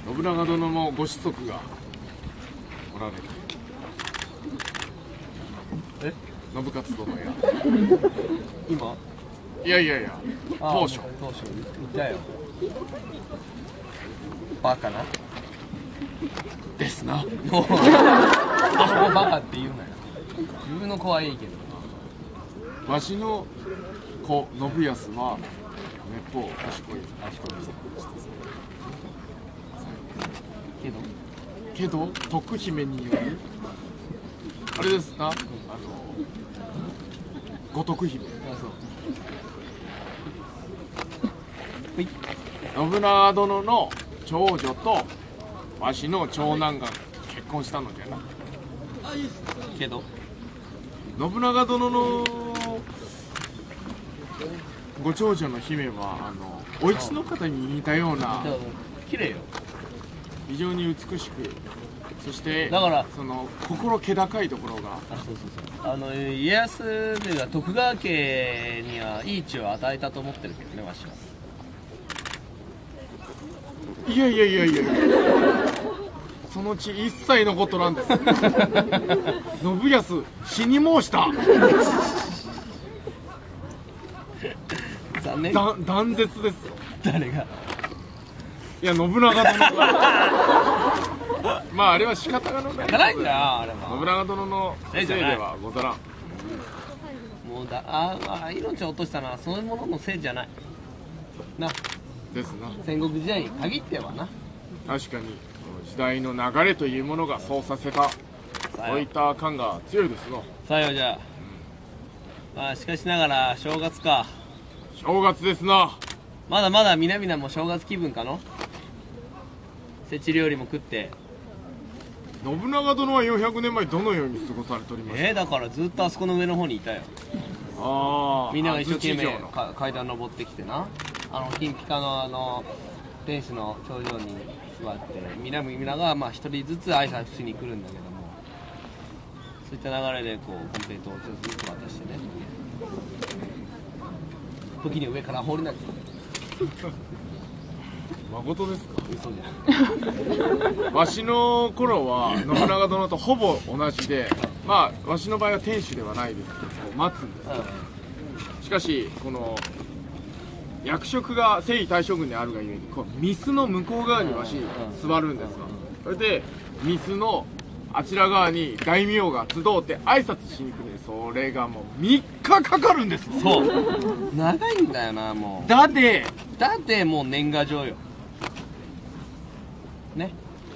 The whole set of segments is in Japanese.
信長殿のご子息がおられて、信雄殿や今いや当初言ったよ。バカな。 ですな。 もうバカって言うなよ。自分の子はいいけど。 わしの子信康はめっぽう賢いけど徳姫によるあれですな、後徳姫。信長殿の長女とわしの長男が結婚したのじゃな。 けど信長殿のご長女の姫はお市の方に似たような綺麗よ。 非常に美しく、そしてだからその心気高いところが。 家康というか徳川家にはいい地を与えたと思ってるけどね、わしは。 いやその地一切のことなんです。信康死に申した。 残念。 断絶です。 誰が？ いや信長殿がまああれは仕方がないんだよ、 あれは。 信長殿のせいではござらん。 もう命を落としたのはそういうもののせいじゃないな。 ですな。 戦国時代に限ってはな。 確かに時代の流れというものがそうさせた、そういった感が強いですの。 さよじゃあ、しかしながら正月か。 正月ですな。 まだまだ皆々も正月気分かの。せち料理も食って。 信長殿は400年前どのように過ごされておりました？ だからずっとあそこの上の方にいたよ。みんなが一生懸命階段登ってきてな、金ピカの天守の頂上に座って、皆が一人ずつ挨拶しに来るんだけども、そういった流れでこうコンペイトをちょっとずつ渡してね、時に上から放り投げて。 誠ですか？ 嘘じゃん。 わしの頃は信長殿とほぼ同じで、わしの場合は天守ではないですけど待つんです、しかしこの役職が征夷大将軍であるがゆえに御簾の向こう側にわし座るんですが、それで御簾のあちら側に大名が集って挨拶しに来るんで、それがもう3日かかるんです。 そう長いんだよな。もうだってもう年賀状よね。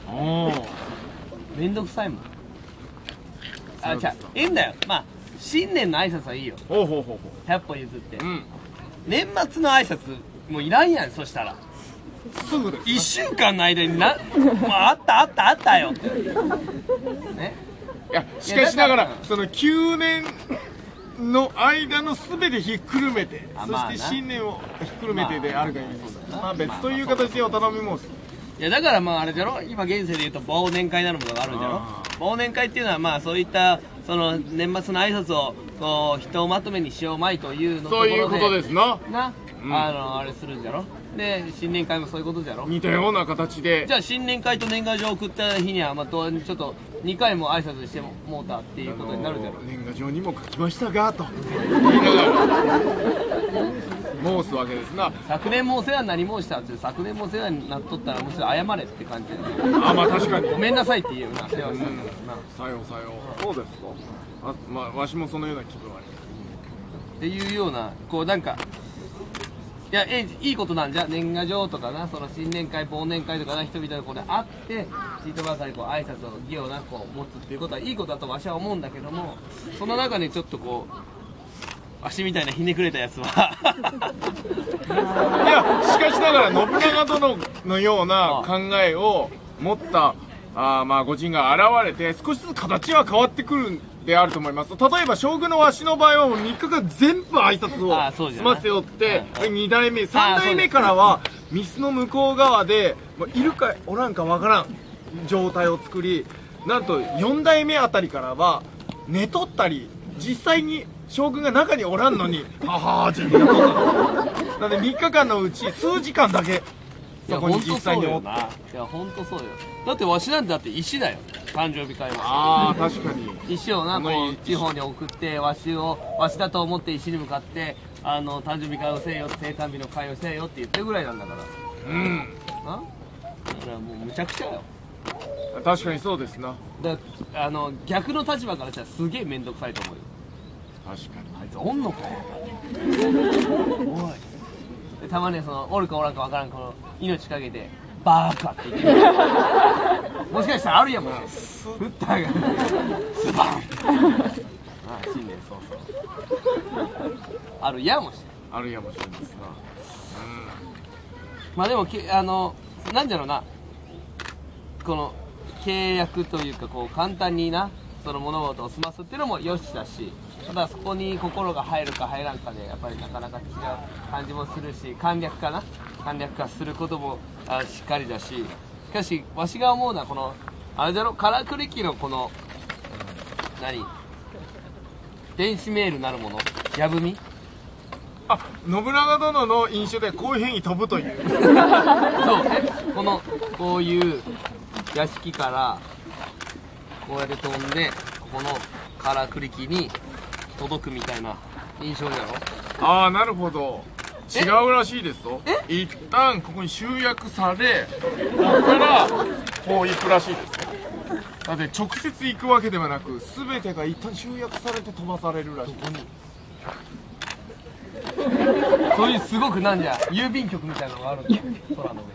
めんどくさいもん。じゃあいいんだよ。新年の挨拶はいいよ。100歩譲って、年末の挨拶もういらんやん。そしたらすぐです。 1週間の間にもうあったよってね。 いやしかしながらその9年の間の全てひっくるめて、そして新年をひっくるめてであるがいいです。別という形でお頼み申す。 いやだからあれじゃろ、今現世でいうと忘年会なるものがあるんじゃろ。忘年会っていうのはそういったその年末の挨拶をこうひとまとめにしようまいというのところで、 そういうことですな。 あれするんじゃろ。で新年会もそういうことじゃろ。 似たような形で。 じゃあ新年会と年賀状を送った日にはちょっと2回も挨拶してもうたっていうことになるじゃろ。 年賀状にも書きましたがと言いながら申すわけですな。 昨年もお世話になり申したって、昨年もお世話になっとったらむしろ謝れって感じで、 確かにごめんなさいって言うよな。世話したんだからな。 さようそうですか。わしもそのような気分はありますっていうようななんかいやいいことなんじゃ。年賀状とかな、その新年会忘年会とかな、人々がこれ会ってちいとばかり挨拶を儀をな持つっていうことはいいことだとわしは思うんだけども、その中にちょっとわしみたいなひねくれたやつはいやしかしながら信長殿のような考えを持った御仁が現れて、少しずつ形は変わってくるんであると思います。例えば将軍のわしの場合はもう3日間全部挨拶を済ませよって、2代目3代目からは御簾の向こう側でいるかおらんかわからん状態を作り、なんと4代目あたりからは寝とったり、実際に将軍が中におらんのにははーって寝とった。なので3日間のうち数時間だけそこに実際におって。 いや本当そうよ。だってわしなんてだって石だよ、誕生日会は。 ああ確かに。 石をな、こう地方に送って、わしだと思って石に向かって誕生日会をせえよ、生誕日の会をせえよって言ってるぐらいなんだから。 うん。 あ、それはもうむちゃくちゃよ。 確かにそうですな。 逆の立場からしたらすげえ面倒くさいと思うよ。 確かに。 あいつおんのかよ。おい。でたまにそのおるかおらんかわからんこの命かけてバーカって言ってもしかしたらあるやもんね。フッターがスバン。ああ新年早々あるやもしれん。 あるやもしれんですな。 まあでもなんだろうな、この契約というかこう簡単になその物事を済ますっていうのもよしだし、ただそこに心が入るか入らんかでやっぱりなかなか違う感じもするし、簡略化することもしっかりだし、しかしわしが思うのはこのあれだろ、からくり機のこの電子メールなるもの、やぶみ、 あ、信長殿の印象でこういう変に飛ぶというそうこういう屋敷からこうやって飛んでここのからくり機に届くみたいな印象だろ。 ああなるほど。違うらしいですと。一旦ここに集約され、ここからこう行くらしいです。だって直接行くわけではなく、全てが一旦集約されて飛ばされるらしい。 そういうすごくなんじゃ郵便局みたいなのがあるんだよ、空の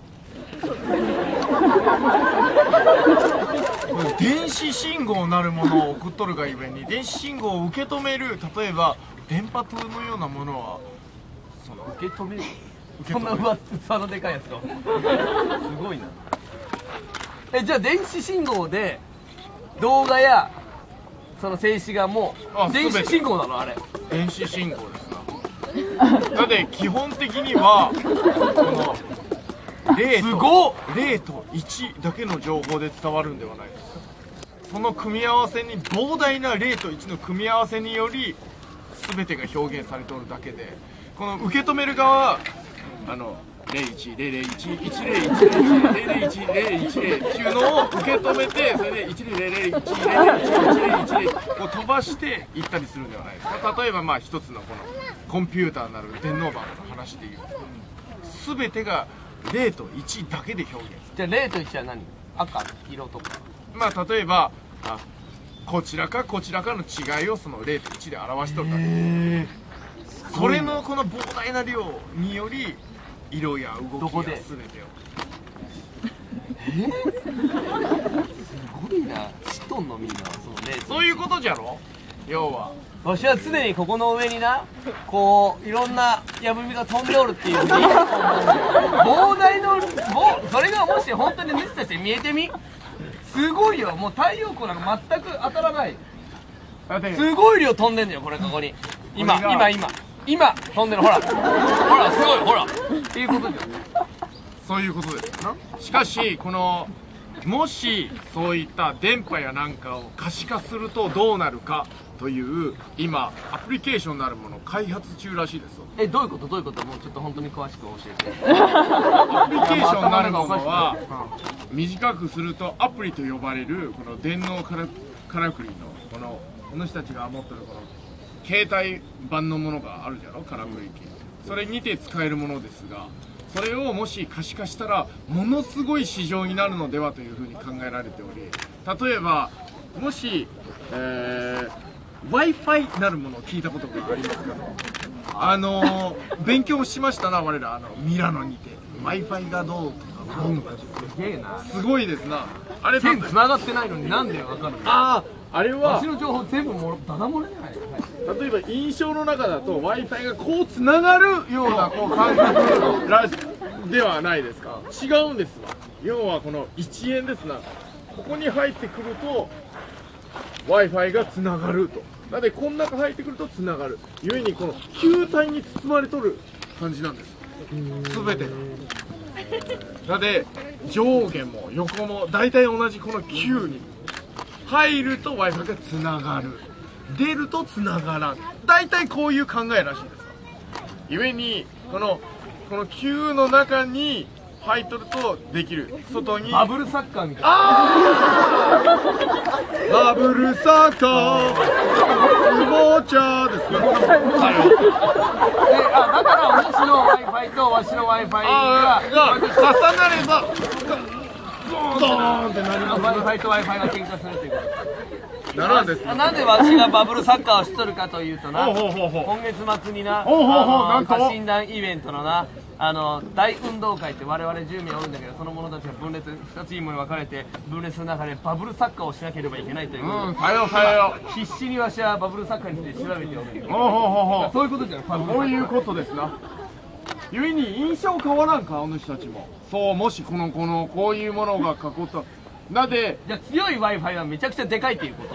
上に。電子信号なるものを送っとるがゆえに、電子信号を受け止める、例えば電波塔のようなものは受け止める。そんな器のでかいやつがすごいな。じゃあ電子信号で動画やその静止画も電子信号なの？あれ電子信号ですな。だって基本的にはこの0と1だけの情報で伝わるんではないですか。その組み合わせに、膨大な0と1の組み合わせにより全てが表現されておるだけで、この受け止める側は0100110100101010っていうのを受け止めて、それで100100101010を飛ばしていったりするんではないですか。例えば一つのこのコンピューターなる電脳板の話でいうと、全てが0と1だけで表現する。 じゃあ0と1は何？赤、色とか。 例えばこちらかこちらかの違いをその0と1で表しとるだけです。それのこの膨大な量により色や動きや全てを。 すごいな、知っとんのみんな。 そういうことじゃろ。要はわしは常にここの上にな、こういろんなやぶみが飛んでおるっていう膨大のそれがもし本当に熱として見えてみ、すごいよ。もう太陽光なんか全く当たらない。すごい量飛んでんだよ、これ。ここに今飛んでる。ほらすごい、ほらっていうことじゃん。 そういうことですな。しかしもしそういった電波やなんかを可視化するとどうなるかという今アプリケーションなるものを開発中らしいです。 どういうこと？もうちょっと本当に詳しく教えて。 アプリケーションなるものは短くするとアプリと呼ばれるこの電脳からくりのこの人たちが持ってるこの携帯版のものがあるじゃろ、からくり機。それにて使えるものですが、それをもし可視化したらものすごい市場になるのではというふうに考えられており、例えばもし、Wi-Fi なるものを聞いたことがありますか？勉強しましたな、我らミラノにて Wi-Fi がどうとか。 すげえな。 すごいですな。あれ線繋がってないのになんでわかるの？ あれはわしの情報全部ダダ漏れじゃない？ 例えば印象の中だと Wi-Fi がこうつながるような感覚ではないですか。違うんですわ。要はこの1円ですな。ここに入ってくると Wi-Fi がつながると。なのでこの中入ってくるとつながる。故にこの球体に包まれとる感じなんです。全てが。なので上下も横も大体同じこの球に入ると Wi-Fi がつながる。出るとつながらん。大体こういう考えらしいです。故にこの球の中に入っとるとできる。外にバブルサッカーみたいな。 バブルサッカーつぼちゃですね。 だから私の Wi-Fi とわしの Wi-Fi が重なればドーンってなります。 Wi-Fi と Wi-Fi が喧嘩するということ。 ならんですね。 なんでわしがバブルサッカーをしとるかというとな、 ほうほうほうほう今月末にな、 なんと家臣団イベントのな、大運動会って我々10名おるんだけど、その者たちが分裂、2チームに分かれて分裂する中でバブルサッカーをしなければいけないということで、 さよさよ。 必死にわしはバブルサッカーについて調べておるけど、 ほうほうほうほう。 そういうことじゃん、バブルサッカー。 そういうことですな。ゆえに印象変わらんか、お主たちも。そう、もしこういうものが囲ったなぜじゃあ強い Wi-Fi はめちゃくちゃでかいっていうこと？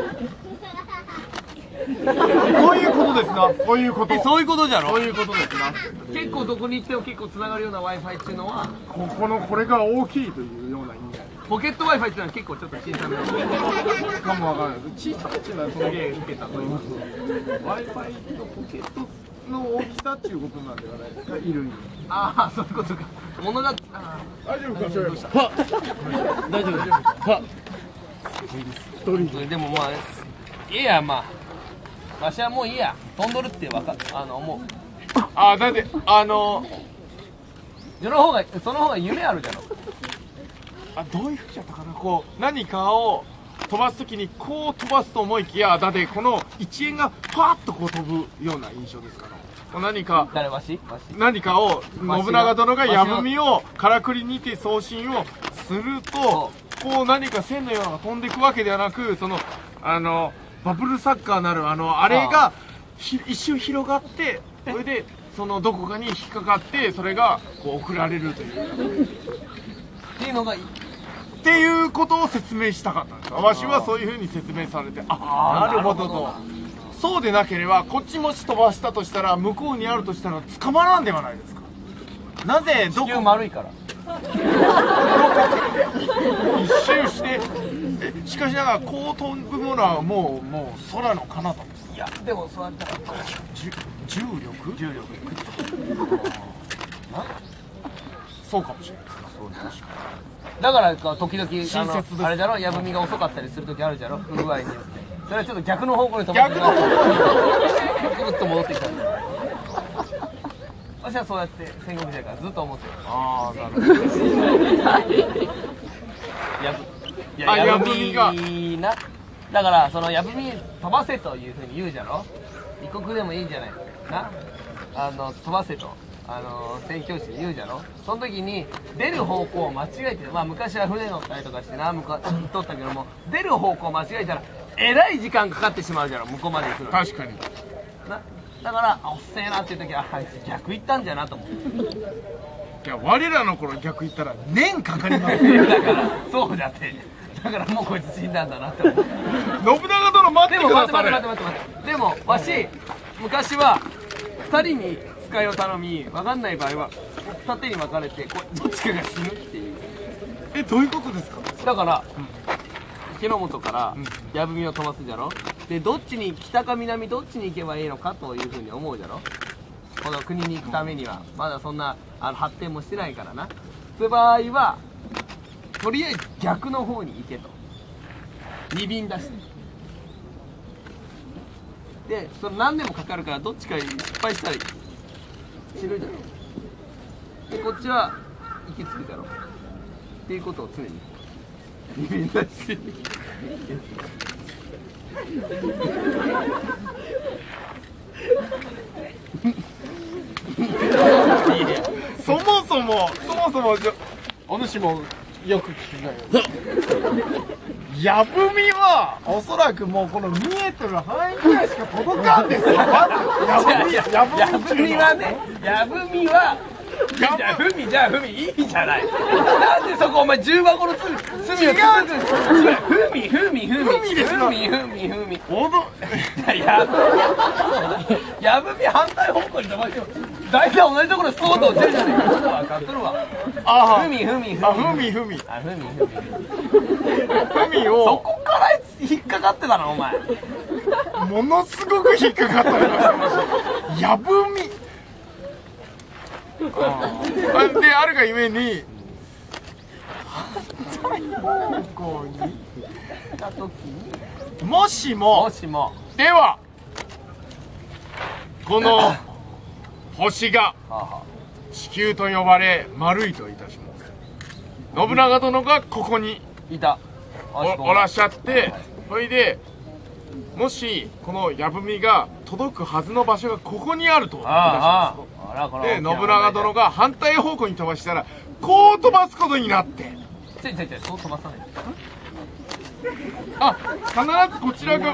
そういうことですな。そういうこと。 そういうことじゃろ。 そういうことですな。 結構どこに行っても結構つながるような Wi-Fi っていうのは、 これが大きいというような意味合いポケット Wi-Fi っていうのは結構ちょっと小さめのかもわからないです。小さいっていうのはその受けたと思います。 Wi-Fi とポケットの大きさっていうことなんではないですか、いる意味。 ああ、そういうことか。物が大丈夫か、どうした。 大丈夫です。でもまあいいや、まあわしはもういいや、飛んどるって思う。 だってその方が夢あるじゃろ。 どういうふうじゃったかな、こう何かを飛ばすときにこう飛ばすと思いきや、だってこの一円がパーッとこう飛ぶような印象ですから、何かを信長殿が矢文をからくりにて送信をすると、こう何か線のようなのが飛んでいくわけではなく、そのバブルサッカーなるあれが一周広がって、それでそのどこかに引っかかって、それがこう送られるというっていうのがっていうことを説明したかったんです。わしはそういうふうに説明されて、なるほどと。そうでなければこっちもし飛ばしたとしたら、向こうにあるとしたら捕まらんではないですか。なぜどこ地球丸いから一周して、しかしながらこう飛ぶものはもう空の彼方です。 いやでもそうやったら重力そうかもしれないです。 だから時々 親切です。 あれだろ、矢文が遅かったりする時あるじゃろ、不具合によって。それはちょっと逆の方向に飛ばしてぐるっと戻ってきたんだよ。私はそうやって戦国時代からずっと思ってる。 なるほど。矢文がな。だからその矢文飛ばせというふうに言うじゃろ。異国でもいいんじゃないな。飛ばせと宣教師に言うじゃろ。その時に出る方向を間違えて、昔は船乗ったりとかしてな行っとったけども、出る方向を間違えたらえらい時間かかってしまうじゃろ、向こうまで行くのに。 確かにだからおっせえなっていう時はあいつ逆行ったんじゃなと思う。 いや、我らの頃逆行ったら年かかりますね。 だからそうだって、だからもうこいつ死んだんだなって思う。 信長殿待ってください。 待って。でもわし昔は2人に使いを頼み、分かんない場合は二手に分かれてどっちかが死ぬっていう。 どういうことですか。 だから、日の本から矢文を飛ばすじゃろ。でどっちに北か南どっちに行けばいいのかというふうに思うじゃろ。この国に行くためにはまだそんな発展もしてないからな。そういう場合はとりあえず逆の方に行けと2便出して、でその何年もかかるからどっちかに失敗したら死ぬじゃろ。でこっちは行き着くじゃろっていうことを常に2便出してそもそもお主もよく聞くがよ。矢文はおそらくもうこの見えてる範囲ぐらいしか届かんですよ。まず矢文はじゃあふみいいじゃない。なんでそこお前重箱の隅をつつく。ふみ矢文反対方向に飛ばしてよ。大体同じところスコート落ちるじゃねえか。分かっとるわ。ふみをそこから引っかかってたなお前。 ものすごく引っかかった。矢文であるがゆえにもしもではこの星が地球と呼ばれ丸いといたします。信長殿がここにいたおらっしゃって、それでもしこの矢文が届くはずの場所がここにあるといたしますと、で信長殿が反対方向に飛ばしたらこう飛ばすことになって、 そう飛ばさない。 あ、必ずこちらが、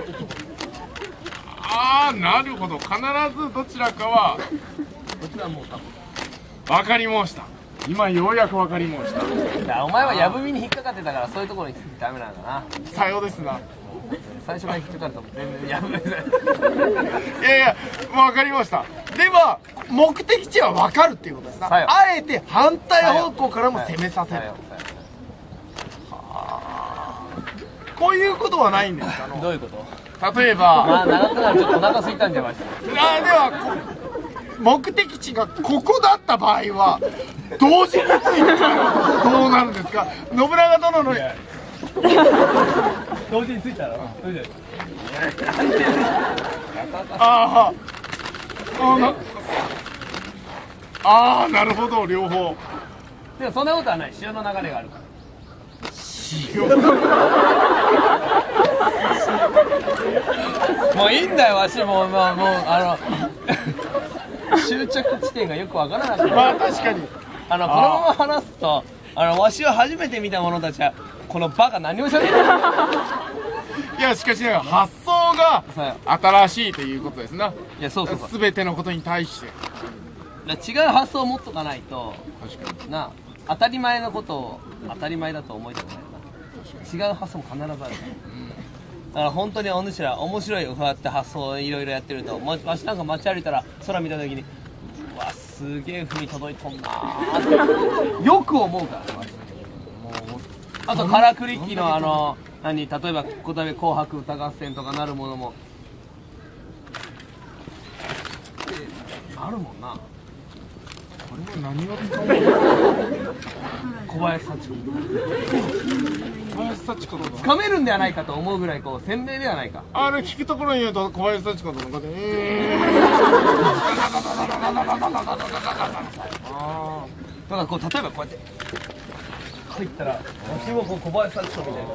なるほど、必ずどちらかはこちらもう分かり申した。今ようやく分かり申した。 お前は矢文に引っかかってたからそういうところにダメなんだな。 さようですな。 最初から引っかかると全然矢文いやいや、分かりました。では目的地は分かるっていうことですな。あえて反対方向からも攻めさせる。こういうことはないんですか？ どういうこと？ 例えばまあ習ったらちょっとお腹空いたんじゃないですか。 では目的地がここだった場合は同時についてどうなるんですか？信長殿の同時についたらなるほど、両方。 でもそんなことはない。潮の流れがあるから。もういいんだよ、わしもう終着地点がよくわからなくて。 まあ確かにこのまま話すとわしを初めて見た者たちはこのバカ何もしゃべってない。 いやしかし発想が新しいということですな。 いやそう全てのことに対して違う発想を持っとかないと、 確かにな、当たり前のことを当たり前だと思いたくないな。違う発想も必ずあるから。だから本当にお主ら面白いそうやって発想をいろいろやってると、わしなんか街歩いたら空見た時にうわすげえ踏届いとんなーってよく思うからね。あとカラクリッキの例えばこたび紅白歌合戦とかなるものもあるもんな。 これは何を使うの？ 小林幸子。 小林幸子とつかめるんではないかと思うぐらい鮮明ではないか。 聞くところに言うと小林幸子との方でだから例えばこうやって入ったらわしも小林幸子みたい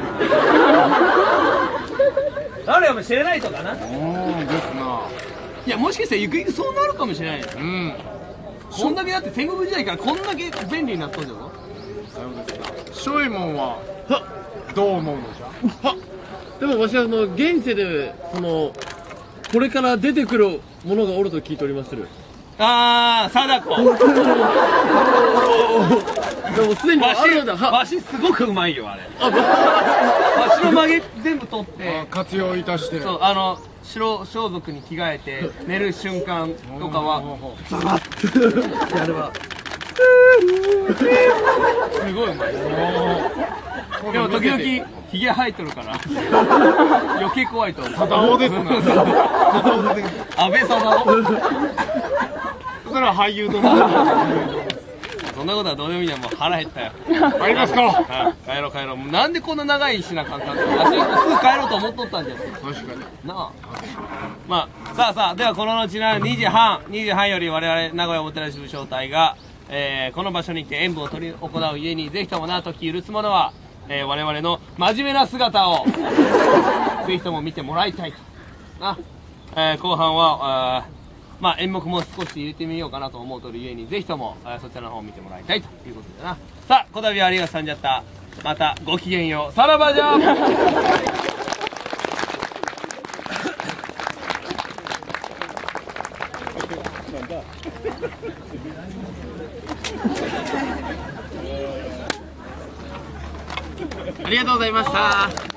なあるかもしれないとかな。 ですな。 いやもしかしたらゆくゆくそうなるかもしれないよ。こんだけだって戦国時代からこんだけ便利になったんじゃろ。 松右衛門はどう思うのじゃ？ でもわしは現世でこれから出てくるものがおると聞いておりまする。 貞子。 でもすでにあるんだ。 わしすごくうまいよあれ。わしの曲げ全部取って活用いたして。 そう白装束に着替えて寝る瞬間とかはザバッてやればすごいうまい。でも時々ひげ生えとるから余計怖いと思う。 貞夫ですな。 安倍貞夫。 それは俳優とそんなことはどうでもいいや。もう腹減ったよ。 帰りますか。 帰ろう。なんでこんな長いしな感覚。私すぐ帰ろうと思っとったんじゃん。 確かになあ。まあさあではこの後な2時半より我々名古屋おもてなし部招待が、この場所にて演舞を執り行う家にぜひともな時許す者は、我々の真面目な姿をぜひとも見てもらいたいとな。後半は演目も少し入れてみようかなと思うとる家にぜひともそちらの方を見てもらいたいということでな。さあこたびはありがとうさんじゃった。またごきげんよう。さらばじゃ。ありがとうございました。